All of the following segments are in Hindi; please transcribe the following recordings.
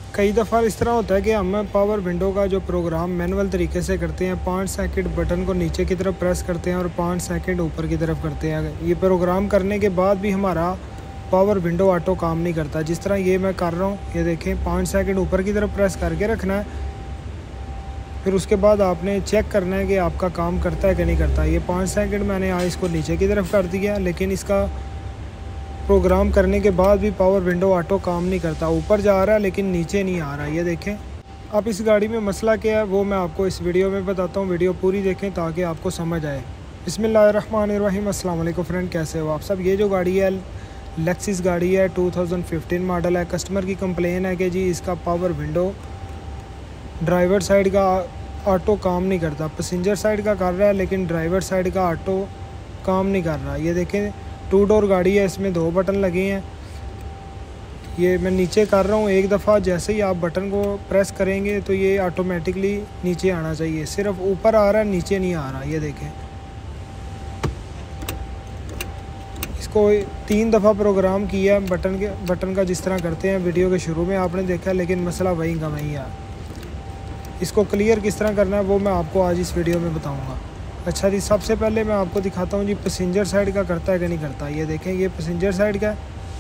कई दफ़ा इस तरह होता है कि हम पावर विंडो का जो प्रोग्राम मैनुअल तरीके से करते हैं, 5 सेकंड बटन को नीचे की तरफ प्रेस करते हैं और 5 सेकंड ऊपर की तरफ करते हैं। ये प्रोग्राम करने के बाद भी हमारा पावर विंडो ऑटो काम नहीं करता। जिस तरह ये मैं कर रहा हूँ, ये देखें 5 सेकंड ऊपर की तरफ प्रेस करके रखना है, फिर उसके बाद आपने चेक करना है कि आपका काम करता है कि नहीं करता। ये 5 सेकंड मैंने आज इसको नीचे की तरफ कर दिया, लेकिन इसका प्रोग्राम करने के बाद भी पावर विंडो ऑटो काम नहीं करता। ऊपर जा रहा है लेकिन नीचे नहीं आ रहा। ये देखें। अब इस गाड़ी में मसला क्या है वो मैं आपको इस वीडियो में बताता हूँ। वीडियो पूरी देखें ताकि आपको समझ आए। बिस्मिल्लाहिर्रहमानिर्रहीम। अस्सलाम वालेकुम फ्रेंड, कैसे हो आप सब। ये जो गाड़ी है लेक्सिस गाड़ी है, 2015 मॉडल है। कस्टमर की कंप्लेन है कि जी इसका पावर विंडो ड्राइवर साइड का ऑटो काम नहीं करता। पैसेंजर साइड का कर रहा है लेकिन ड्राइवर साइड का ऑटो काम नहीं कर रहा। ये देखें 2 डोर गाड़ी है, इसमें 2 बटन लगे हैं। ये मैं नीचे कर रहा हूँ। एक दफ़ा जैसे ही आप बटन को प्रेस करेंगे तो ये ऑटोमेटिकली नीचे आना चाहिए। सिर्फ ऊपर आ रहा है, नीचे नहीं आ रहा। ये देखें, इसको 3 दफ़ा प्रोग्राम किया बटन का जिस तरह करते हैं वीडियो के शुरू में आपने देखा, लेकिन मसला वहीं का वहीं है। इसको क्लियर किस तरह करना है वो मैं आपको आज इस वीडियो में बताऊँगा। अच्छा जी, सबसे पहले मैं आपको दिखाता हूँ जी पैसेंजर साइड का करता है कि नहीं करता। ये देखें, ये पैसेंजर साइड का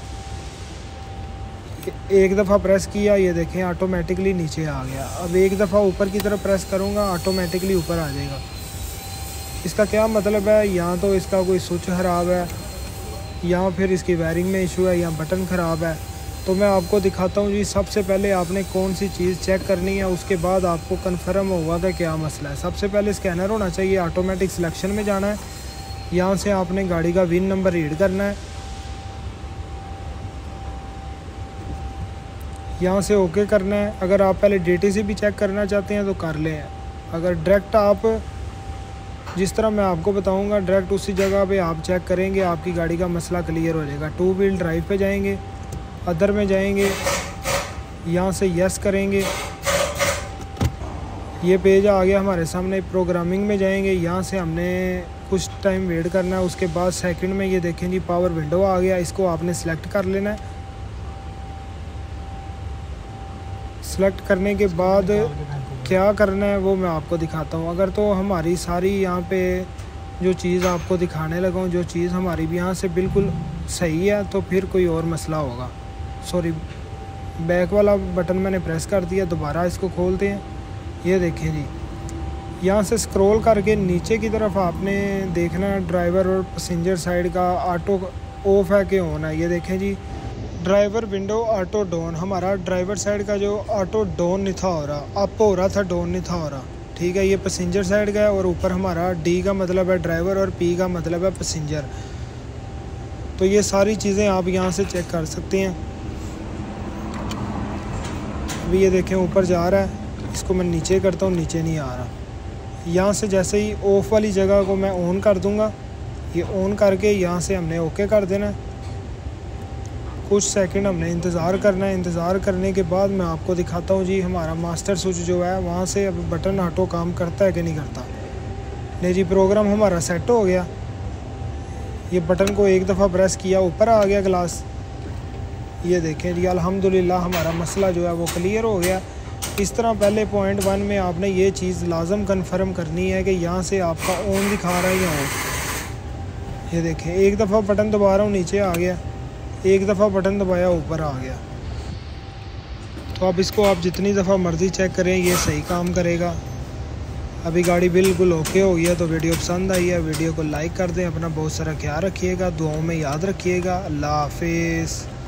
एक दफ़ा प्रेस किया, ये देखें ऑटोमेटिकली नीचे आ गया। अब एक दफ़ा ऊपर की तरफ प्रेस करूँगा, ऑटोमेटिकली ऊपर आ जाएगा। इसका क्या मतलब है, या तो इसका कोई स्विच ख़राब है या फिर इसकी वायरिंग में इशू है या बटन ख़राब है। तो मैं आपको दिखाता हूँ जी। सबसे पहले आपने कौन सी चीज़ चेक करनी है, उसके बाद आपको कन्फर्म होगा कि क्या मसला है। सबसे पहले स्कैनर होना चाहिए, ऑटोमेटिक सिलेक्शन में जाना है। यहाँ से आपने गाड़ी का विन नंबर रीड करना है, यहाँ से ओके करना है। अगर आप पहले DTC भी चेक करना चाहते हैं तो कर लें। अगर डायरेक्ट आप जिस तरह मैं आपको बताऊंगा डायरेक्ट उसी जगह पे आप चेक करेंगे, आपकी गाड़ी का मसला क्लियर हो जाएगा। 2 व्हील ड्राइव पे जाएंगे, अदर में जाएंगे, यहाँ से यस करेंगे, ये पेज आ गया हमारे सामने। प्रोग्रामिंग में जाएंगे, यहाँ से हमने कुछ टाइम वेट करना है। उसके बाद सेकंड में ये देखें जी पावर विंडो आ गया, इसको आपने सेलेक्ट कर लेना है। सेलेक्ट करने के बाद क्या करना है वो मैं आपको दिखाता हूँ। अगर तो हमारी सारी यहाँ पे जो चीज़ आपको दिखाने लगा हूँ, जो चीज़ हमारी भी यहाँ से बिल्कुल सही है, तो फिर कोई और मसला होगा। सॉरी, बैक वाला बटन मैंने प्रेस कर दिया। दोबारा इसको खोलते हैं। ये देखें जी, यहाँ से स्क्रॉल करके नीचे की तरफ आपने देखना है ड्राइवर और पैसेंजर साइड का ऑटो ऑफ है कि ऑन है। ये देखें जी, ड्राइवर विंडो ऑटो डाउन। हमारा ड्राइवर साइड का जो ऑटो डाउन नहीं था हो रहा, अप हो रहा था, डाउन नहीं था हो रहा। ठीक है, ये पैसेंजर साइड का है और ऊपर हमारा D का मतलब है ड्राइवर और P का मतलब है पैसेंजर। तो ये सारी चीज़ें आप यहाँ से चेक कर सकते हैं। अभी ये देखें ऊपर जा रहा है, इसको मैं नीचे करता हूँ, नीचे नहीं आ रहा। यहाँ से जैसे ही ऑफ वाली जगह को मैं ऑन कर दूँगा, ये ऑन करके यहाँ से हमने ओके कर देना है। कुछ सेकंड हमने इंतज़ार करना है। इंतज़ार करने के बाद मैं आपको दिखाता हूँ जी हमारा मास्टर स्विच जो है वहाँ से अब बटन ऑटो काम करता है कि नहीं करता। नहीं जी, प्रोग्राम हमारा सेट हो गया। ये बटन को एक दफ़ा प्रेस किया, ऊपर आ गया ग्लास। ये देखें जी, अल्हम्दुलिल्लाह हमारा मसला जो है वो क्लियर हो गया। इस तरह पहले पॉइंट 1 में आपने ये चीज़ लाजम कन्फर्म करनी है कि यहाँ से आपका ऑन दिखा रहा है या ऑफ। ये देखें, एक दफ़ा बटन दबा रहा हूँ, नीचे आ गया। एक दफ़ा बटन दबाया, ऊपर आ गया। तो अब इसको आप जितनी दफ़ा मर्ज़ी चेक करें, ये सही काम करेगा। अभी गाड़ी बिल्कुल ओके हो गया। तो वीडियो पसंद आई है, वीडियो को लाइक कर दें। अपना बहुत सारा ख्याल रखिएगा, दुआओं में याद रखिएगा। अल्लाह हाफिज़।